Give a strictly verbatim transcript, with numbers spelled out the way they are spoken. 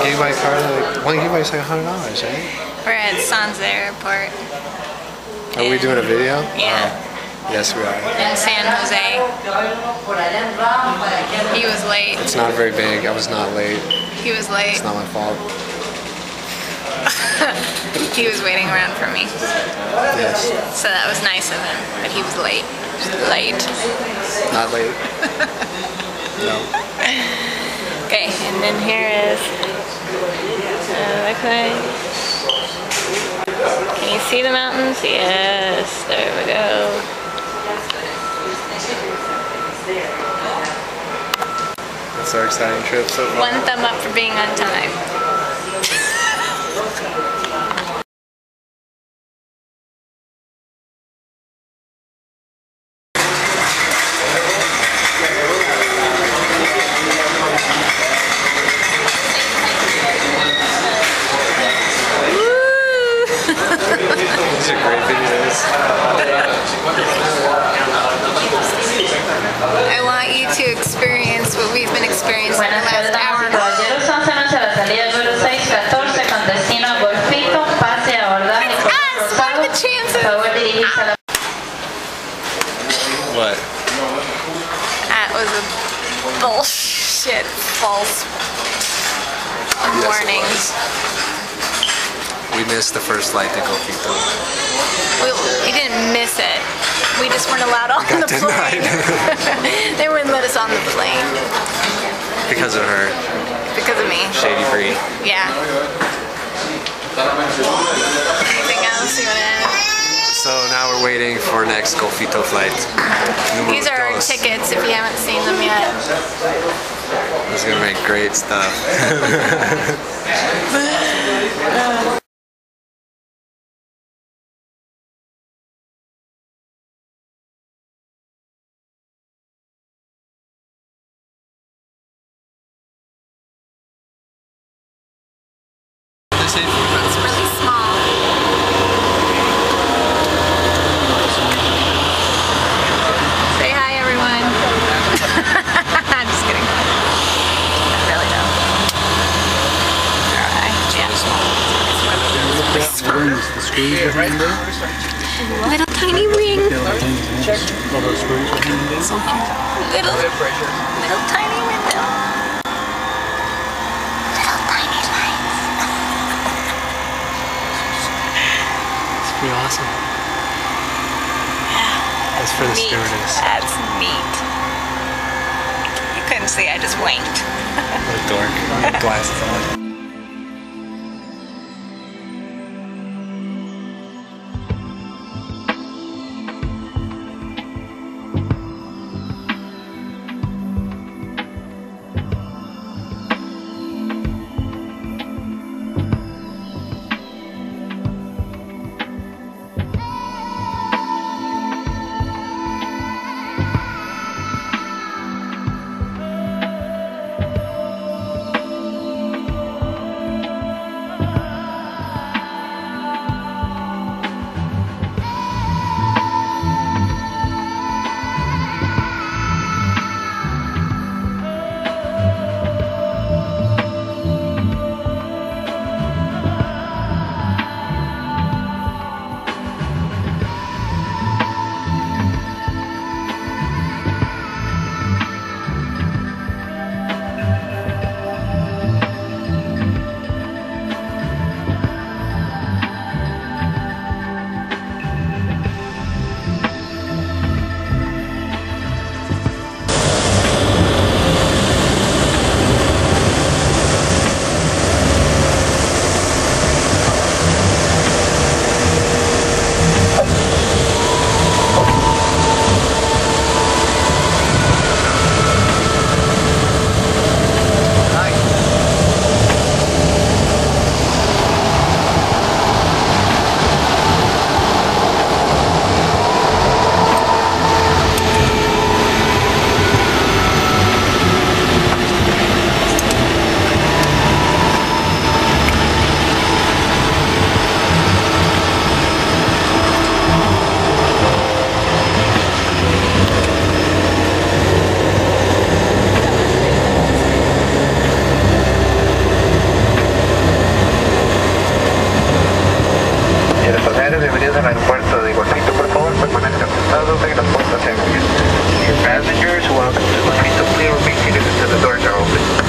gave my car like, one gave my like a hundred dollars, right? We're at Sanza Airport. Are we doing a video? Yeah. Oh. Yes, we are. In San Jose. He was late. It's not very big. I was not late. He was late. It's not my fault. He was waiting around for me. Yes. So that was nice of him, but he was late. Late. Not late. No. Okay, and then here is uh, okay. Can you see the mountains? Yes, there we go. It's our exciting trip so far. One thumb up for being on time. These are great videos. I want you to experience what we've been experiencing the last hour. Caballeros, once a la salida del vuelo seis catorce con destino a Golfito, pase a abordaje por What are the chances? favor dirigirse a la... What? That was a bullshit false warning. Yes, we missed the first flight to Golfito. We, we didn't miss it. We just weren't allowed on Got the plane. denied. They wouldn't let us on the plane Because of her. because of me. Shady Bree. Yeah. Anything else you want to add? So now we're waiting for next Golfito flight. Numero These are our dos. tickets if you haven't seen them yet. This is gonna make great stuff. It's really small. Say hi, everyone. I'm just kidding. Not really, though. Alright, yeah. The screws behind it. Little tiny ring. All those screws behind it. Little, little tiny window. Little tiny lights. It's pretty awesome. That's for the Neat. stewardess. That's neat. You couldn't see, I just winked. What a dork. Glasses on. pasajeros bienvenidos al aeropuerto de Golfito, por favor permanezcan sentados en las puertas se abren. Passengers, welcome to Golfito, please remain seated until the doors are open.